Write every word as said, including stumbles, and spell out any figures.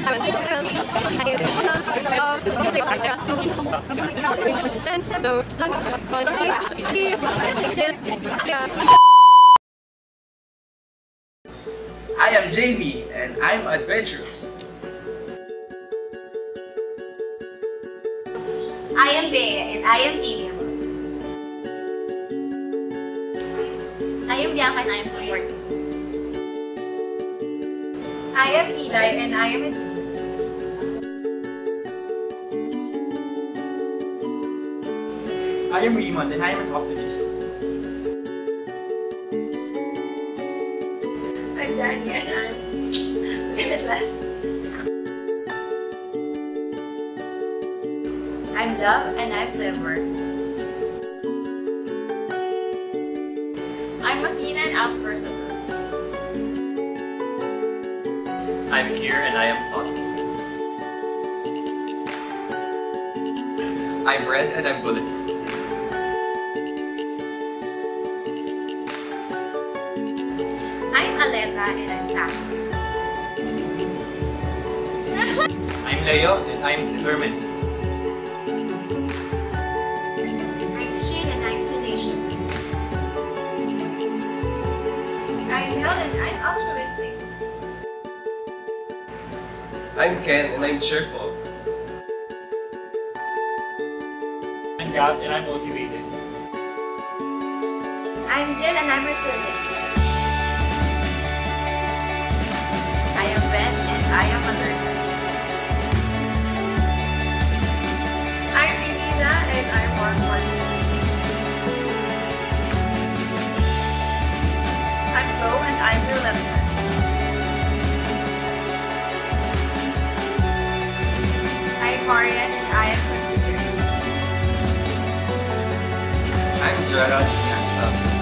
I am Jamie and I'm adventurous. I am Bea and I am amiable. I am Bianca and I am supportive. I am Eli and I am a I am Raymond and I am an optimist. I'm Danny and I'm limitless. I'm Love and I'm clever. I'm Athena and I'm versatile. I'm Kier and I am thoughtful. I'm Red and I'm bulletproof. I'm Aleta and I'm passionate. I'm Leo and I'm determined. I'm Shane and I'm tenacious. I'm Helen and I'm altruistic. I'm Ken and I'm cheerful. I'm Gab and I'm motivated. I'm Jill and I'm resilient. I am Ben and I am a learner. I'm Renina and I'm warm-hearted. I'm Flo and I'm relentless. I'm Marian and I am considerate. I'm Gerald and I'm self-reliant.